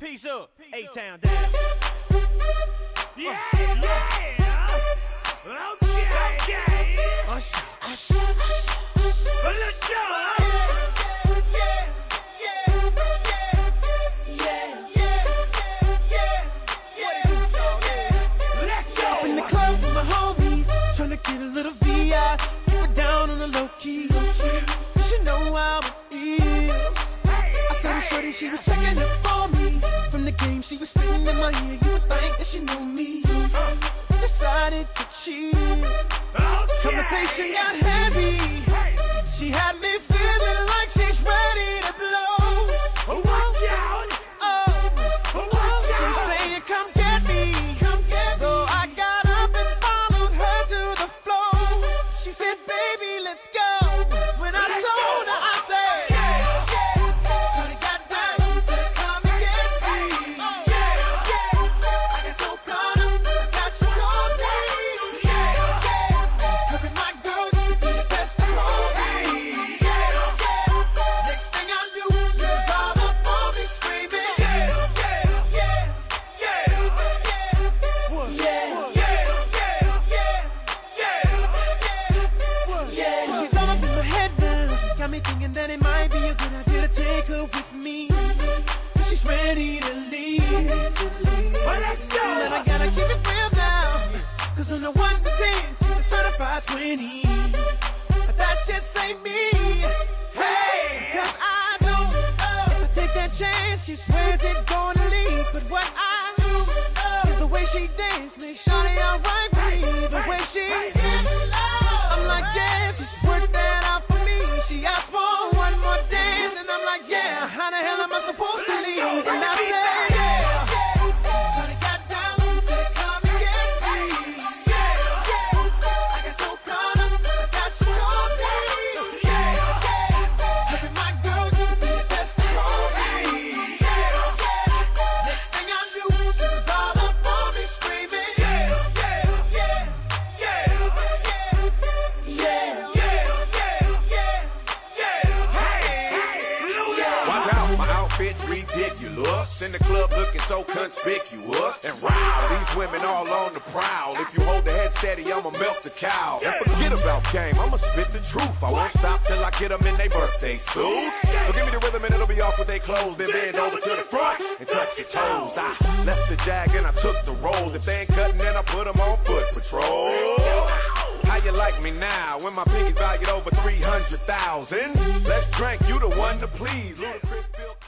Peace up, A-Town down. Yeah, yeah. Okay. Usher, usher, usher. Let's go. Get a little VI, keep it down on the low key. She know how it feels. I saw her shorty, she was checking up on me. From the game, she was spitting in my ear. You would think that she knew me. Decided to chill. Conversation got heavy. She had me feeling like she's ready to blow. Watch out! She's saying, come get me. So I got up and followed her to the floor. She said, baby, let's go. When I told her, I said, shorty got down, said, come and get me. I got so caught up, forgot she told me. Her and my girl, she be the best of me. Next thing I knew, she was all up on me screaming. She's all up in my head now, got me thinking that it might be a good idea to take her with me. She's ready to leave. Well, let's go. But I gotta keep it real now, cause on the 1 to 10, she's a certified 20. But that just ain't me. Hey, cause I know if I take that chance, she swears it's gonna leave. But what I know is the way she dance makes shawty alright with me. The way she I'm like, yeah, just work that out for me. She asked for one more dance, and I'm like, yeah, how the hell am I supposed to leave? And I said, shawty got down, said, come and get me. I got so caught up, forgot she told me. Her and my girl, she be the best of me. Next thing I knew, she was all up on me screaming. Watch out, my outfit's ridiculous. In the club looking so conspicuous. And wow, these women all on the prowl. If you hold the head steady, I'ma milk the cow. And forget about game, I'ma spit the truth. I won't stop till I get them in their birthday suits. So give me the rhythm and it'll be off with they clothes. Then bend over to the front and touch your toes. I left the jag and I took the rolls. If they ain't cutting, then I put them on foot patrol. How you like me now when my pinky's valued over 300,000? Let's drink, you the one to please. Ludacris, Bill